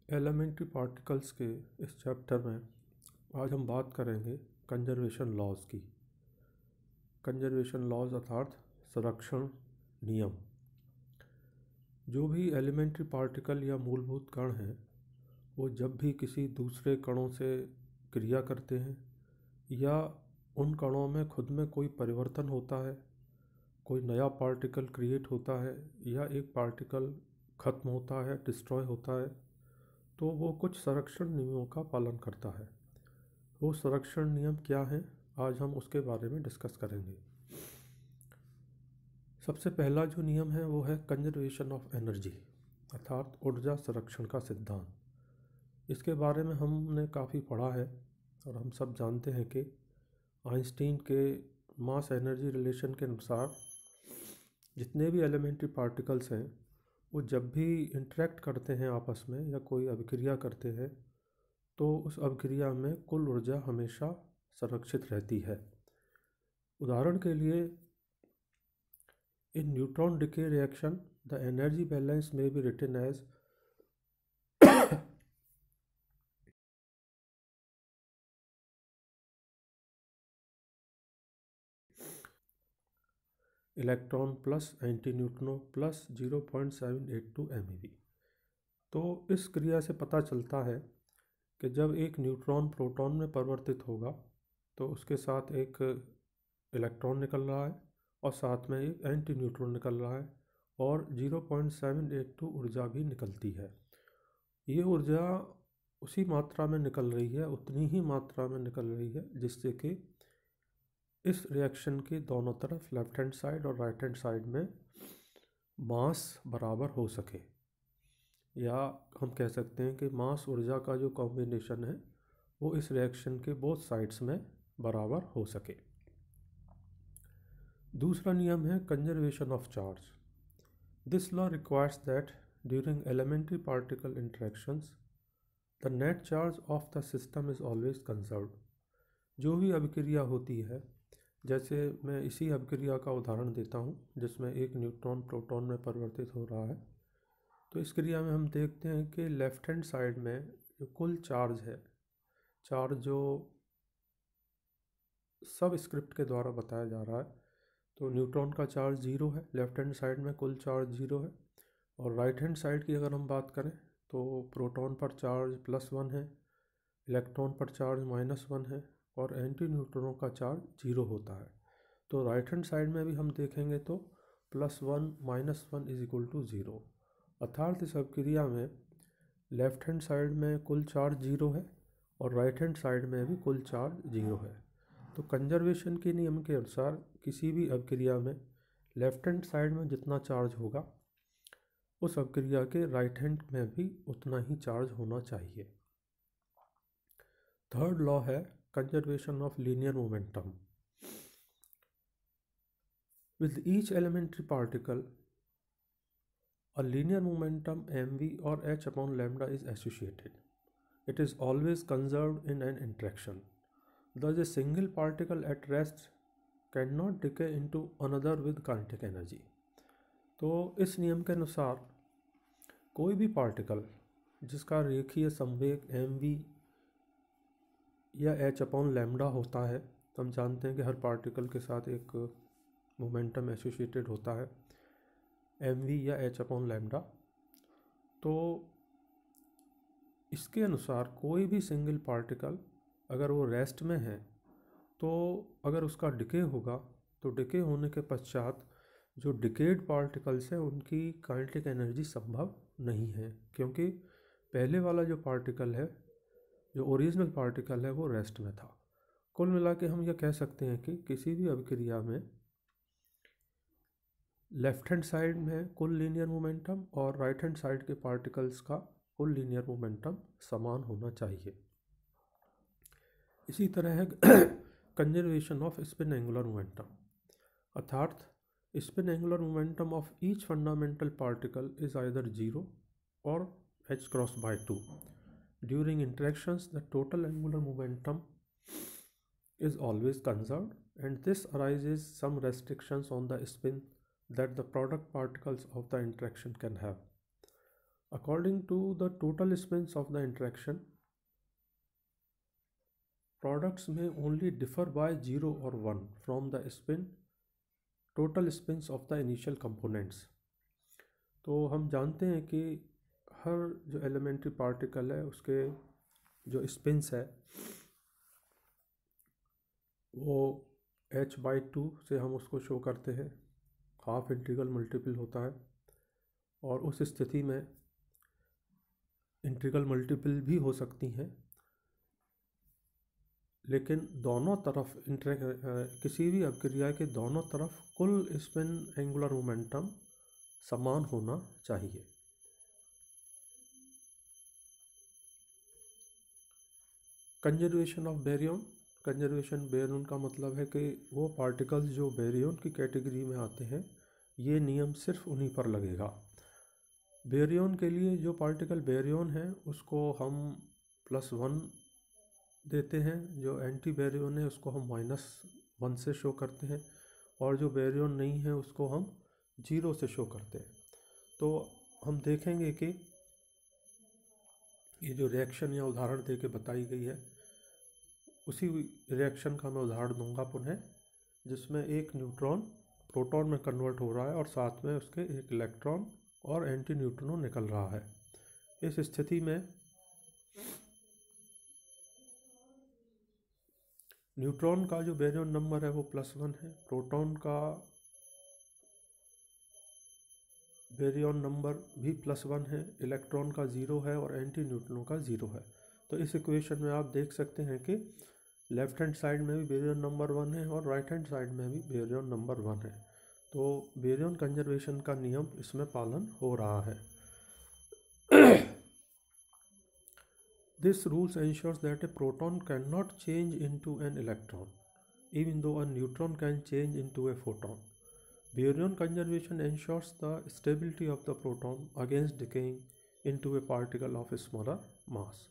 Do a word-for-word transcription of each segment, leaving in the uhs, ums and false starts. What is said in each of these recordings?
Elementary particles के इस chapter में आज हम बात करेंगे कंजर्वेशन लॉज की। कंजर्वेशन लॉज अर्थात संरक्षण नियम। जो भी एलिमेंट्री पार्टिकल या मूलभूत कण हैं वो जब भी किसी दूसरे कणों से क्रिया करते हैं या उन कणों में खुद में कोई परिवर्तन होता है, कोई नया पार्टिकल क्रिएट होता है या एक पार्टिकल ख़त्म होता है, डिस्ट्रॉय होता है, तो वो कुछ संरक्षण नियमों का पालन करता है। वो संरक्षण नियम क्या हैं, आज हम उसके बारे में डिस्कस करेंगे। सबसे पहला जो नियम है वो है कंजर्वेशन ऑफ एनर्जी अर्थात ऊर्जा संरक्षण का सिद्धांत। इसके बारे में हमने काफ़ी पढ़ा है और हम सब जानते हैं कि आइंस्टीन के मास एनर्जी रिलेशन के अनुसार जितने भी एलिमेंट्री पार्टिकल्स हैं वो जब भी इंटरेक्ट करते हैं आपस में या कोई अभिक्रिया करते हैं तो उस अभिक्रिया में कुल ऊर्जा हमेशा संरक्षित रहती है। उदाहरण के लिए in neutron decay reaction the energy balance may be written as electron plus anti neutrino plus zero point seven eight two M E V. तो इस क्रिया से पता चलता है कि जब एक न्यूट्रॉन प्रोटॉन में परिवर्तित होगा तो उसके साथ एक इलेक्ट्रॉन निकल रहा है और साथ में एक एंटी न्यूट्रॉन निकल रहा है और zero point seven eight two ऊर्जा भी निकलती है। ये ऊर्जा उसी मात्रा में निकल रही है, उतनी ही मात्रा में निकल रही है जिससे कि इस रिएक्शन के दोनों तरफ लेफ्ट हैंड साइड और राइट हैंड साइड में मास बराबर हो सके, या हम कह सकते हैं कि मास ऊर्जा का जो कॉम्बिनेशन है वो इस रिएक्शन के बोथ साइड्स में बराबर हो सके। दूसरा नियम है conservation of charge. This law requires that during elementary particle interactions the net charge of the system is always conserved. जो भी अभिक्रिया होती है, जैसे मैं इसी अभिक्रिया का उदाहरण देता हूँ जिसमें एक न्यूट्रॉन प्रोटॉन में परिवर्तित हो रहा है, तो इस क्रिया में हम देखते हैं कि लेफ़्ट हैंड साइड में जो कुल चार्ज है, चार्ज जो सब स्क्रिप्ट के द्वारा बताया जा रहा है, तो न्यूट्रॉन का चार्ज ज़ीरो है, लेफ़्ट हैंड साइड में कुल चार्ज ज़ीरो है। और राइट हैंड साइड की अगर हम बात करें तो प्रोटॉन पर चार्ज प्लस वन है, इलेक्ट्रॉन पर चार्ज माइनस वन है और एंटी न्यूट्रॉनों का चार्ज जीरो होता है। तो राइट हैंड साइड में भी हम देखेंगे तो plus one minus one is equal to zero, अर्थात इस अभिक्रिया में लेफ़्ट हैंड साइड में कुल चार्ज जीरो है और राइट हैंड साइड में भी कुल चार्ज जीरो है। तो कंजर्वेशन के नियम के अनुसार किसी भी अभिक्रिया में लेफ़्ट हैंड साइड में जितना चार्ज होगा उस अभिक्रिया के राइट हैंड में भी उतना ही चार्ज होना चाहिए। थर्ड लॉ है conservation of linear momentum. With each elementary particle a linear momentum mv or h upon lambda is associated. It is always conserved in an interaction. Thus a single particle at rest cannot decay into another with kinetic energy. तो इस नियम के अनुसार कोई भी particle जिसका रेखीय संवेग mv या h अपॉन लैम्डा होता है, तो हम जानते हैं कि हर पार्टिकल के साथ एक मोमेंटम एसोसिएटेड होता है एम वी या एच अपॉन लैम्डा। तो इसके अनुसार कोई भी सिंगल पार्टिकल अगर वो रेस्ट में है तो अगर उसका डिके होगा तो डिके होने के पश्चात जो डिकेड पार्टिकल्स हैं उनकी काइनेटिक एनर्जी संभव नहीं है, क्योंकि पहले वाला जो पार्टिकल है, जो ओरिजिनल पार्टिकल है, वो रेस्ट में था। कुल मिला के हम यह कह सकते हैं कि किसी भी अभिक्रिया में लेफ़्ट हैंड साइड में कुल लीनियर मोमेंटम और राइट हैंड साइड के पार्टिकल्स का कुल लीनियर मोमेंटम समान होना चाहिए। इसी तरह है conservation of spin angular momentum, अर्थात spin angular momentum of each fundamental particle is either zero और H cross by two. During interactions the total angular momentum is always conserved and this arises some restrictions on the spin that the product particles of the interaction can have. According to the total spins of the interaction, products may only differ by zero or one from the spin total spins of the initial components. तो हम जानते हैं कि हर जो elementary particle है उसके जो spins है वो h बाई टू से हम उसको शो करते हैं, हाफ इंटीग्रल मल्टीपल होता है, और उस स्थिति में इंटीग्रल मल्टीपल भी हो सकती हैं, लेकिन दोनों तरफ किसी भी अभिक्रिया के दोनों तरफ कुल स्पिन एंगुलर मोमेंटम समान होना चाहिए। Conservation of baryon. Conservation baryon का मतलब है कि वो पार्टिकल्स जो बेरियन की कैटेगरी में आते हैं, ये नियम सिर्फ उन्हीं पर लगेगा। बेरियन के लिए जो पार्टिकल बेरियन है उसको हम प्लस वन देते हैं, जो एंटी बेरियन है उसको हम माइनस वन से शो करते हैं, और जो बेरियन नहीं है उसको हम जीरो से शो करते हैं। तो हम देखेंगे कि ये जो रिएक्शन या उदाहरण दे के बताई गई है, उसी रिएक्शन का मैं उदाहरण दूंगा पुनः, जिसमें एक न्यूट्रॉन प्रोटॉन में कन्वर्ट हो रहा है और साथ में उसके एक इलेक्ट्रॉन और एंटी न्यूट्रिनो निकल रहा है। इस स्थिति में न्यूट्रॉन का जो बेरियन नंबर है वो प्लस वन है, प्रोटॉन का बेरियन नंबर भी प्लस वन है, इलेक्ट्रॉन का ज़ीरो है और एंटी न्यूट्रिनो का ज़ीरो है। तो इस इक्वेशन में आप देख सकते हैं कि लेफ्ट हैंड साइड में भी बेरियन नंबर वन है और राइट हैंड साइड में भी बेरियन नंबर वन है। तो बेरियन कंजर्वेशन का नियम इसमें पालन हो रहा है। This rules ensures that a proton cannot change into an electron, even though a neutron can change into a photon. Baryon conservation ensures the stability of the proton against decaying into a particle of a smaller mass.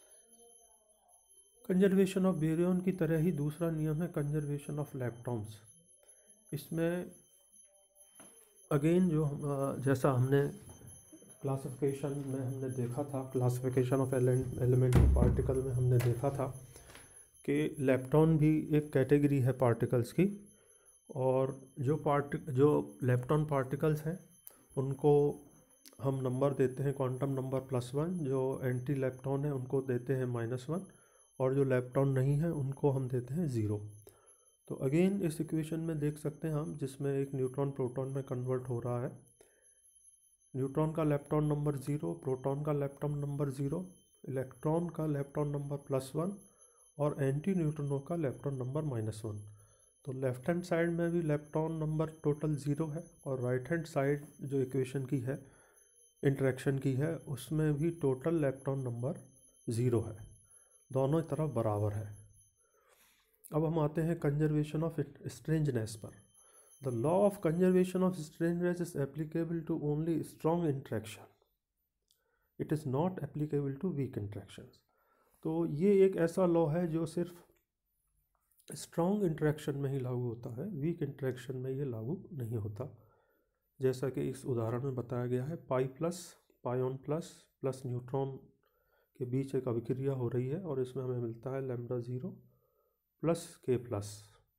Conservation of baryon की तरह ही दूसरा नियम है conservation of leptons. इसमें again जो जैसा हमने क्लासिफिकेशन में हमने देखा था, क्लासिफिकेशन ऑफ एलिमेंट्री पार्टिकल में हमने देखा था कि लेप्टॉन भी एक कैटेगरी है पार्टिकल्स की, और जो पार्ट जो लेप्टॉन पार्टिकल्स हैं उनको हम नंबर देते हैं क्वांटम नंबर प्लस वन, जो एंटी लेप्टॉन है उनको देते हैं माइनस वन, और जो लेप्टॉन नहीं है उनको हम देते हैं ज़ीरो। तो अगेन इस इक्वेशन में देख सकते हैं हम, जिसमें एक न्यूट्रॉन प्रोटॉन में कन्वर्ट हो रहा है, न्यूट्रॉन का लेप्टॉन नंबर ज़ीरो, प्रोटॉन का लेप्टॉन नंबर ज़ीरो, इलेक्ट्रॉन का लेप्टॉन नंबर प्लस वन और एंटी न्यूट्रिनो का लेप्टॉन नंबर माइनस वन। तो लेफ्ट हैंड साइड में भी लेप्टॉन नंबर टोटल ज़ीरो है, और राइट हैंड साइड जो इक्वेशन की है इंटरेक्शन की है उसमें भी टोटल लेप्टॉन नंबर ज़ीरो है, दोनों तरफ बराबर है। अब हम आते हैं कंजर्वेशन ऑफ स्ट्रेंजनेस पर। The law of conservation of strangeness is applicable to only strong interaction. It is not applicable to weak interactions. तो ये एक ऐसा लॉ है जो सिर्फ स्ट्रॉन्ग इंटरेक्शन में ही लागू होता है, वीक इंटरेक्शन में ये लागू नहीं होता। जैसा कि इस उदाहरण में बताया गया है, pi plus pion plus plus neutron के बीच एक अभिक्रिया हो रही है और इसमें हमें मिलता है lambda zero plus K plus.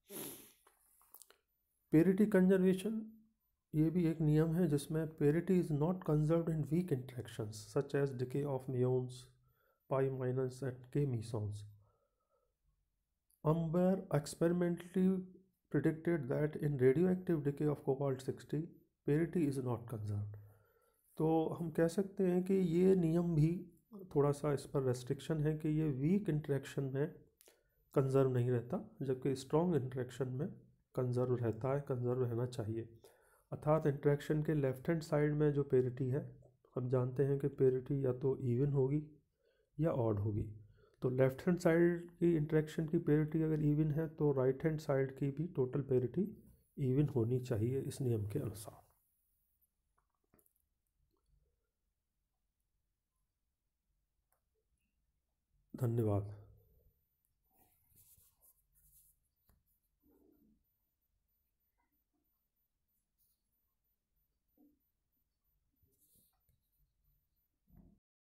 Parity conservation ये भी एक नियम है जिसमें parity is not conserved in weak interactions such as decay of muons, pi minus at K mesons. Ambler experimentally predicted that in radioactive decay of cobalt sixty parity is not conserved. तो हम कह सकते हैं कि ये नियम भी थोड़ा सा इस पर रेस्ट्रिक्शन है कि ये वीक इंटरेक्शन में कंजर्व नहीं रहता, जबकि स्ट्रॉन्ग इंटरेक्शन में कंजर्व रहता है, कंजर्व रहना चाहिए। अर्थात इंटरेक्शन के लेफ्ट हैंड साइड में जो पेरिटी है, हम जानते हैं कि पेरिटी या तो इवन होगी या ऑड होगी। तो लेफ्ट हैंड साइड की इंटरेक्शन की पेरिटी अगर इवन है तो राइट हैंड साइड की भी टोटल पेरिटी इवन होनी चाहिए इस नियम के अनुसार। धन्यवाद।